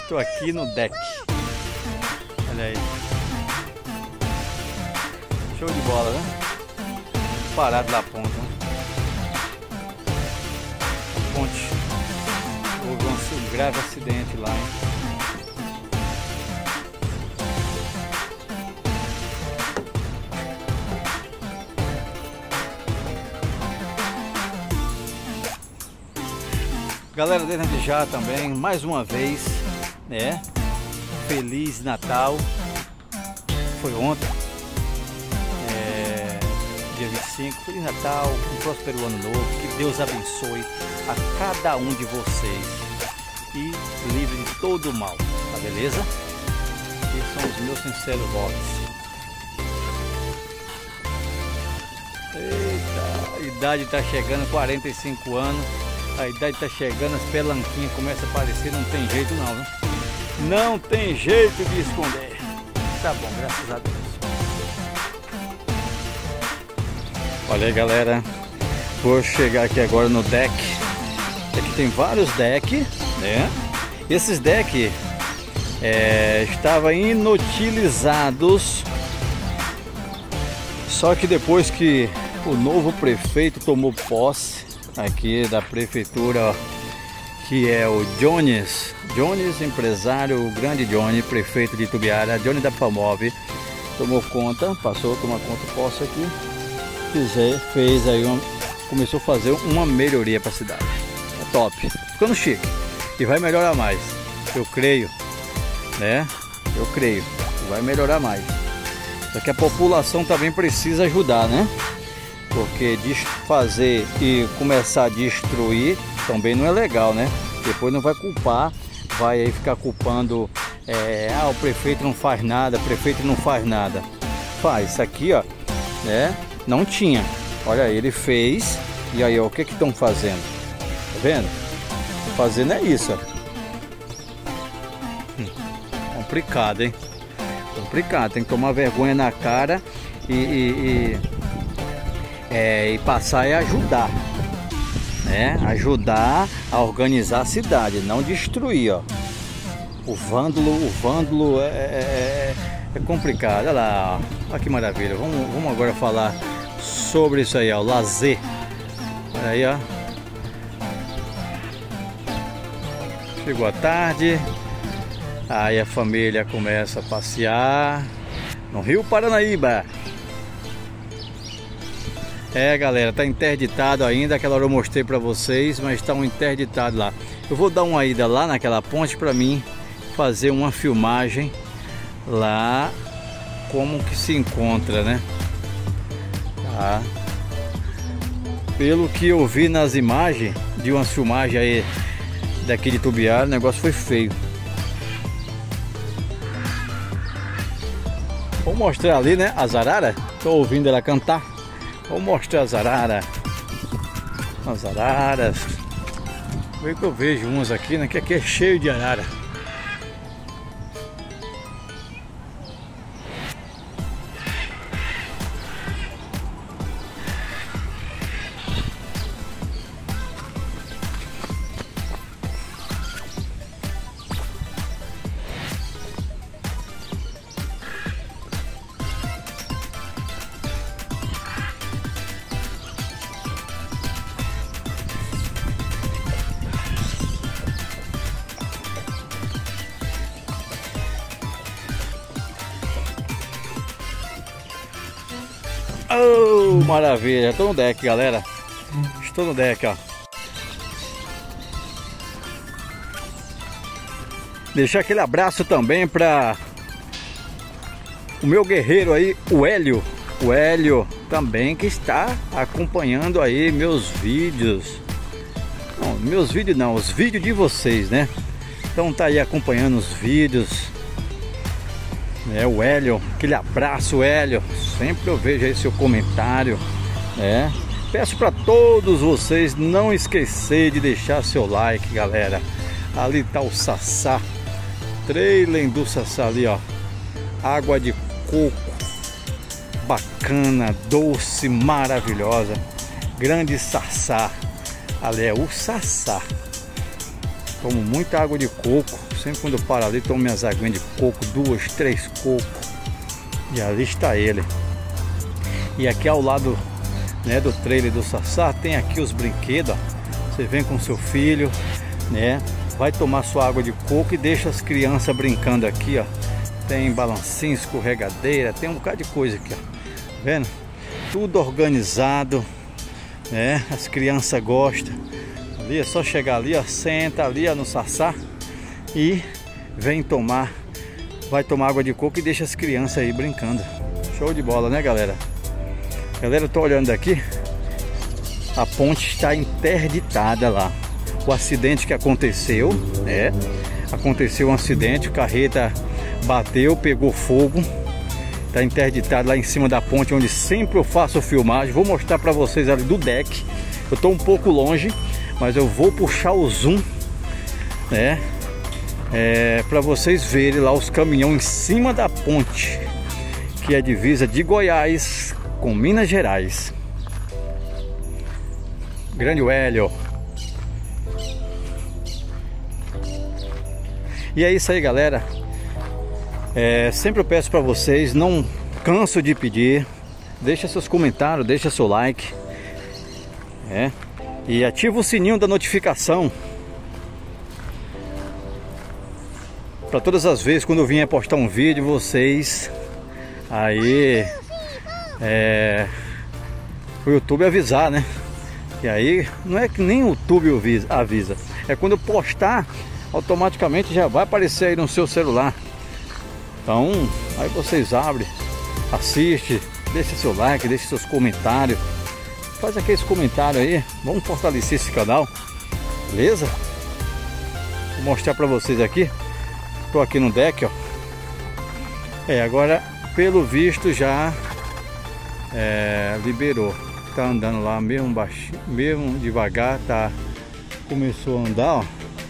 Tô aqui no deck. Olha aí. Show de bola, né? Parado na ponta. Né? Ponte. Houve um grave acidente lá, hein? Galera, desde já também, mais uma vez, né? Feliz Natal. Foi ontem, dia 25. Feliz Natal, um próspero ano novo. Que Deus abençoe a cada um de vocês e livre de todo o mal, tá beleza? Esses são os meus sinceros votos. Eita, a idade tá chegando, 45 anos. A idade tá chegando, as pelanquinhas começam a aparecer, não tem jeito não, né? Não tem jeito de esconder. Tá bom, graças a Deus. Olha aí, galera. Vou chegar aqui agora no deck. Aqui tem vários decks, né? Esses decks estavam inutilizados. Só que depois que o novo prefeito tomou posse aqui da prefeitura, ó, que é o Jones, empresário, o grande Johnny, prefeito de Itubiara, Johnny da Famov, tomou conta, passou a tomar conta, posse aqui, fez aí começou a fazer uma melhoria para a cidade. É top, ficando chique e vai melhorar mais, eu creio, né? Eu creio, vai melhorar mais. Só que a população também precisa ajudar, né? Porque desfazer e começar a destruir também não é legal, né? Depois não vai culpar, vai aí ficar culpando, o prefeito não faz nada, o prefeito não faz nada. Faz, isso aqui, ó, né? Não tinha. Olha aí, ele fez, e aí, ó, o que que estão fazendo? Tá vendo? Fazendo é isso, ó. Complicado, hein? Complicado, tem que tomar vergonha na cara e passar e ajudar, né? Ajudar a organizar a cidade, não destruir, ó. O vândalo é complicado. Olha lá, ó. Olha que maravilha. Vamos agora falar sobre isso aí, ó, o lazer. Olha aí, ó. Chegou a tarde, aí a família começa a passear no Rio Paranaíba. Galera, tá interditado ainda. Aquela hora eu mostrei pra vocês, mas tá um interditado lá. Eu vou dar uma ida lá naquela ponte pra mim fazer uma filmagem lá, como que se encontra, né? Tá. Pelo que eu vi nas imagens de umas filmagens aí daqui de Itubiara, o negócio foi feio. Vou mostrar ali, né, as araras. Tô ouvindo ela cantar. Vou mostrar as araras. As araras. Vê que eu vejo umas aqui, né? Que aqui é cheio de arara. Oh, maravilha, estou no deck, galera. Estou no deck, ó. Deixar aquele abraço também para o meu guerreiro aí, o Hélio. O Hélio também, que está acompanhando aí meus vídeos. Não, meus vídeos não, os vídeos de vocês, né? Então tá aí acompanhando os vídeos. O Hélio, aquele abraço, Hélio. Sempre eu vejo aí seu comentário, né? Peço para todos vocês não esquecer de deixar seu like, galera. Ali tá o Sassá, trailer do Sassá ali, ó. Água de coco, bacana, doce, maravilhosa. Grande Sassá, ali é o Sassá. Tomo muita água de coco. Sempre quando eu paro ali, tomo minhas aguinhas de coco, 2, 3 cocos. E ali está ele. E aqui ao lado, né, do trailer do Sassá, tem aqui os brinquedos, ó. Você vem com seu filho, né? Vai tomar sua água de coco e deixa as crianças brincando aqui, ó. Tem balancinho, escorregadeira, tem um bocado de coisa aqui, ó. Tá vendo? Tudo organizado, né? As crianças gostam. Ali é só chegar ali, ó, senta ali, ó, no Sassá e vem tomar, vai tomar água de coco e deixa as crianças aí brincando. Show de bola, né, galera? Galera, eu tô olhando aqui, a ponte está interditada lá. O acidente que aconteceu, né? Aconteceu um acidente, carreta bateu, pegou fogo. Tá interditado lá em cima da ponte, onde sempre eu faço filmagem. Vou mostrar para vocês ali do deck. Eu tô um pouco longe, mas eu vou puxar o zoom, né? Para vocês verem lá os caminhões em cima da ponte, que é a divisa de Goiás com Minas Gerais. Grande Hélio. E é isso aí, galera. Sempre eu peço para vocês, não canso de pedir, deixa seus comentários, deixa seu like, e ativa o sininho da notificação para todas as vezes quando eu vier postar um vídeo, vocês aí o YouTube avisar, né? E aí não é que nem o YouTube avisa, é quando eu postar, automaticamente já vai aparecer aí no seu celular. Então, aí vocês abrem, assiste, deixa seu like, deixa seus comentários, faz aqueles comentários aí, vamos fortalecer esse canal, beleza? Vou mostrar pra vocês aqui, tô aqui no deck, ó. Agora, pelo visto já liberou, tá andando lá mesmo baixinho, mesmo devagar, tá, começou a andar, ó.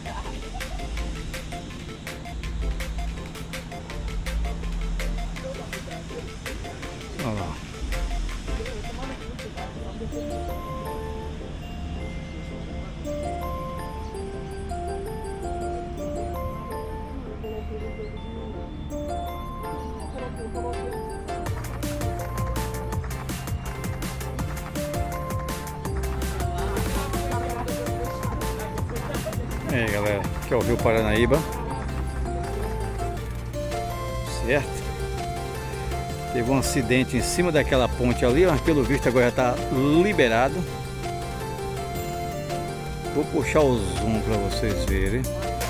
Olha lá. E aí, galera, aqui é o Rio Paranaíba, certo? Teve um acidente em cima daquela ponte ali, ó. Pelo visto agora já está liberado. Vou puxar o zoom para vocês verem.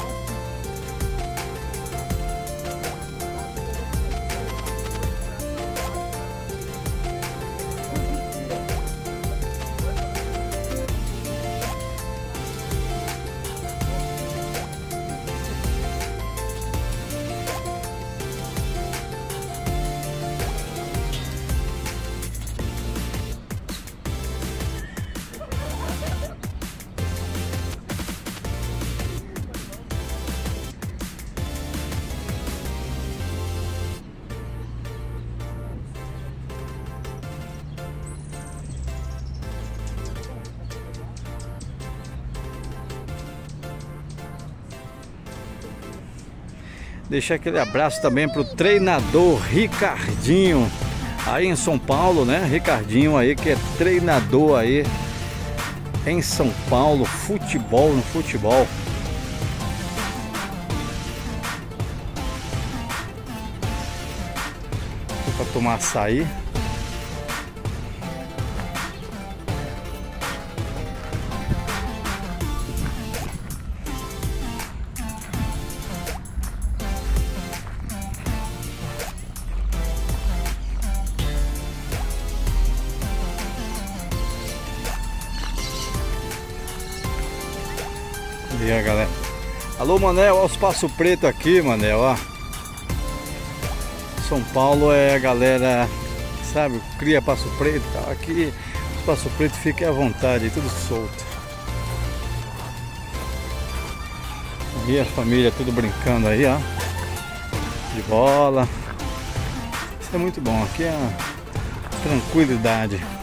Deixar aquele abraço também para o treinador Ricardinho, aí em São Paulo, né? Ricardinho aí, que é treinador aí em São Paulo, futebol, no futebol. Para tomar açaí. E aí, galera, alô Manel, olha os Passo Preto aqui, Manel, ó. São Paulo é a galera, sabe, cria Passo Preto, tá? Aqui os Passo Preto fiquem à vontade, tudo solto. E a família tudo brincando aí, ó, de bola. Isso é muito bom, aqui é a tranquilidade.